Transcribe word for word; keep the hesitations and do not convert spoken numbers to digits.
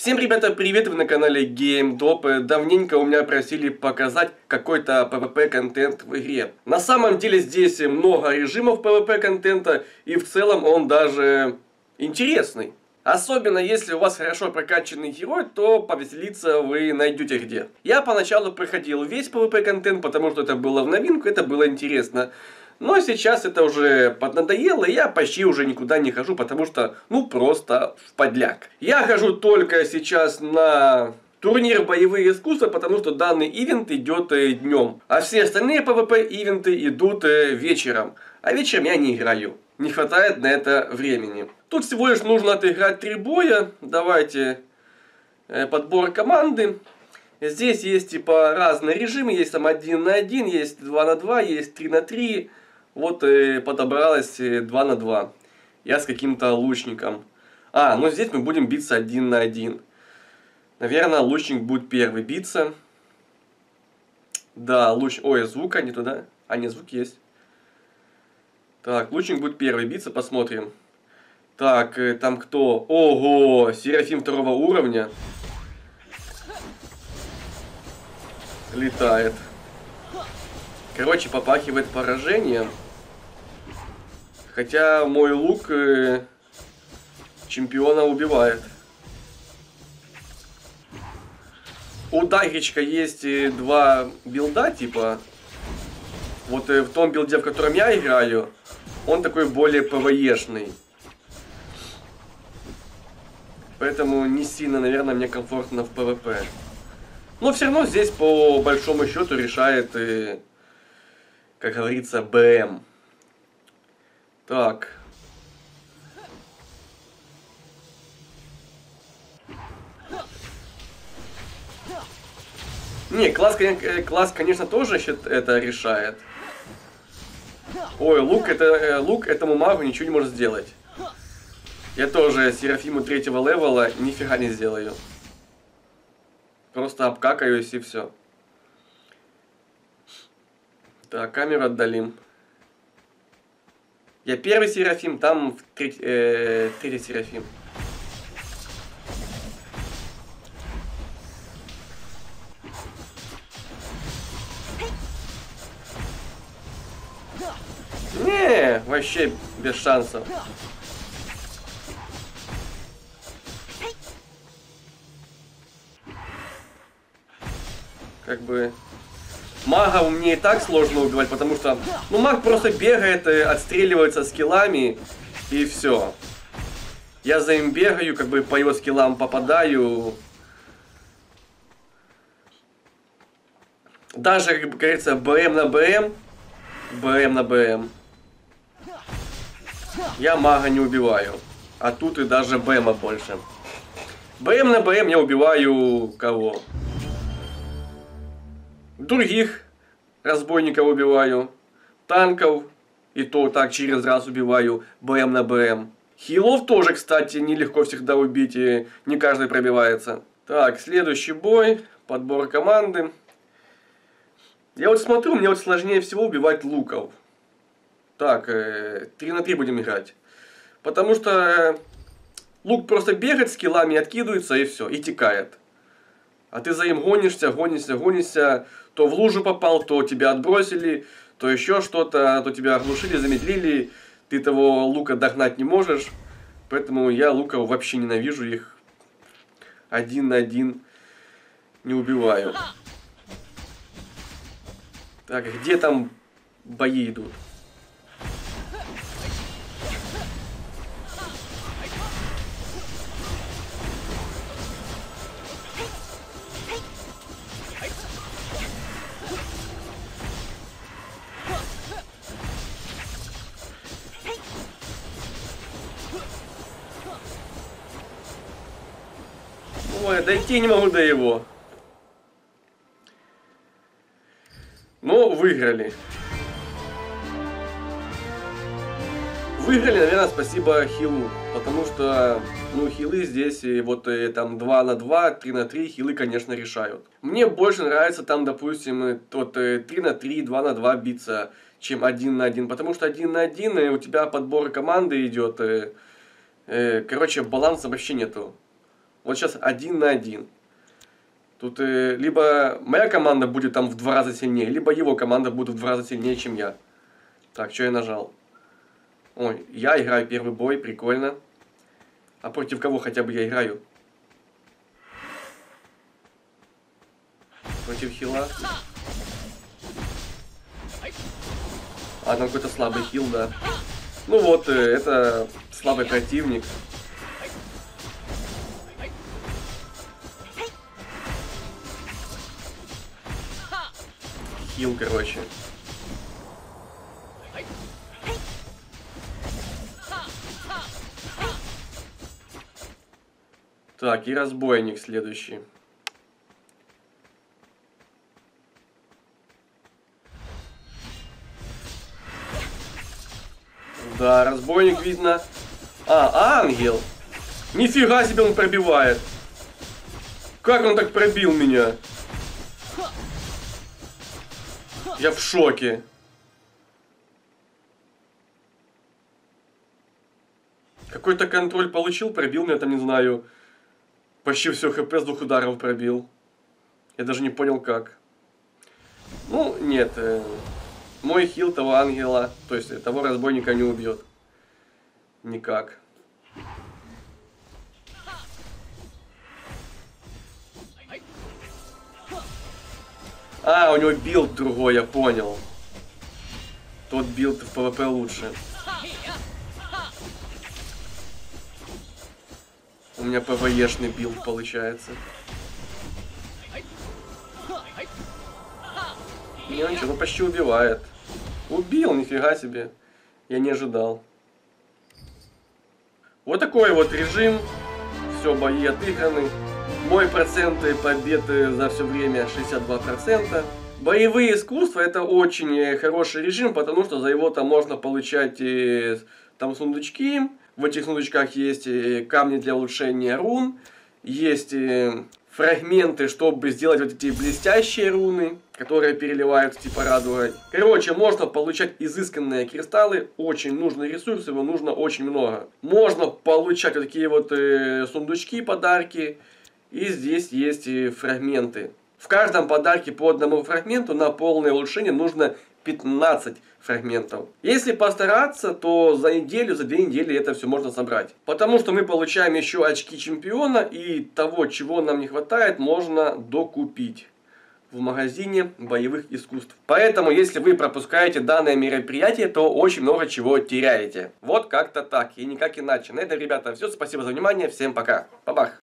Всем, ребята, привет! Вы на канале GameDop. Давненько у меня просили показать какой-то пэ вэ пэ-контент в игре. На самом деле здесь много режимов пэ вэ пэ-контента, и в целом он даже интересный. Особенно если у вас хорошо прокачанный герой, то повеселиться вы найдете где. Я поначалу проходил весь пэ вэ пэ-контент, потому что это было в новинку, это было интересно. Но сейчас это уже поднадоело, и я почти уже никуда не хожу, потому что, ну, просто в подляк. Я хожу только сейчас на турнир боевые искусства, потому что данный ивент идет днем. А все остальные пэ вэ пэ-ивенты идут вечером. А вечером я не играю. Не хватает на это времени. Тут всего лишь нужно отыграть три боя. Давайте подбор команды. Здесь есть типа разные режимы. Есть там один на один, есть два на два, есть три на три. Вот и подобралось два на два. Я с каким-то лучником. А, ну здесь мы будем биться один на один. Наверное, лучник будет первый биться. Да, луч... Ой, звука не туда. А, нет, звук есть. Так, лучник будет первый биться, посмотрим. Так, там кто? Ого, Серафим второго уровня. Летает. Короче, попахивает поражением. Хотя мой лук э, чемпиона убивает. У Дагричка есть два билда, типа. Вот э, в том билде, в котором я играю, он такой более пэ вэ е-шный. Поэтому не сильно, наверное, мне комфортно в пэ вэ пэ. Но все равно здесь по большому счету решает, э, как говорится, бэ эм. Так. Не, класс, класс, конечно, тоже это решает. Ой, лук, это, лук этому магу ничего не может сделать. Я тоже Серафиму третьего левела нифига не сделаю. Просто обкакаюсь и все. Так, камеру отдалим. Я первый Серафим, там треть, э, третий Серафим. Не, вообще без шансов. Как бы... Мага мне и так сложно убивать, потому что, ну, маг просто бегает, отстреливается скиллами, и все. Я за ним бегаю, как бы по его скиллам попадаю. Даже, как говорится, бэ эм на бэ эм, бэ эм на бэ эм, я мага не убиваю. А тут и даже бэ эма больше. бэ эм на бэ эм я убиваю кого? Других разбойников убиваю, танков, и то так через раз убиваю, бэ эм на бэ эм. Хилов тоже, кстати, нелегко всегда убить, и не каждый пробивается. Так, следующий бой, подбор команды. Я вот смотрю, мне вот сложнее всего убивать луков. Так, три на три будем играть. Потому что лук просто бегает скиллами, откидывается и все, и текает. А ты за ним гонишься, гонишься, гонишься, то в лужу попал, то тебя отбросили, то еще что-то, то тебя оглушили, замедлили, ты того лука догнать не можешь. Поэтому я луков вообще ненавижу, их один на один не убиваю. Так, где там бои идут? Ой, дойти не могу до его. Ну, выиграли. Выиграли, наверное, спасибо хилу. Потому что, ну, хилы здесь, и вот и, там два на два, три на три, хилы, конечно, решают. Мне больше нравится там, допустим, тот три на три, два на два биться, чем один на один. Потому что один на один у тебя подбор команды идет. И, и, короче, баланса вообще нету. Вот сейчас один на один. Тут э, либо моя команда будет там в два раза сильнее, либо его команда будет в два раза сильнее, чем я. Так, что я нажал? Ой, я играю первый бой, прикольно. А против кого хотя бы я играю? Против хила. А, там какой-то слабый хил, да. Ну вот, э, это слабый противник. Хил, короче. Так, и разбойник следующий. Да, разбойник видно. А, ангел. Нифига себе он пробивает. Как он так пробил меня? Я в шоке. Какой-то контроль получил, пробил меня там, не знаю. Почти все хп с двух ударов пробил. Я даже не понял как. Ну, нет. Э, мой хил того ангела, то есть того разбойника не убьет. Никак. А, у него билд другой, я понял. Тот билд в пэ вэ пэ лучше. У меня пэ вэ е-шный билд получается. Не, он что-то почти убивает. Убил, нифига себе. Я не ожидал. Вот такой вот режим. Все, бои отыграны. Мой процент победы за все время шестьдесят два процента. Боевые искусства это очень хороший режим, потому что за его там можно получать э, там сундучки. В этих сундучках есть э, камни для улучшения рун. Есть э, фрагменты, чтобы сделать вот эти блестящие руны, которые переливаются типа радугой. Короче, можно получать изысканные кристаллы. Очень нужный ресурс, его нужно очень много. Можно получать вот такие вот э, сундучки, подарки. И здесь есть и фрагменты. В каждом подарке по одному фрагменту на полное улучшение нужно пятнадцать фрагментов. Если постараться, то за неделю, за две недели это все можно собрать. Потому что мы получаем еще очки чемпиона, и того, чего нам не хватает, можно докупить в магазине боевых искусств. Поэтому, если вы пропускаете данное мероприятие, то очень много чего теряете. Вот как-то так, и никак иначе. На этом, ребята, все. Спасибо за внимание. Всем пока. Бабах.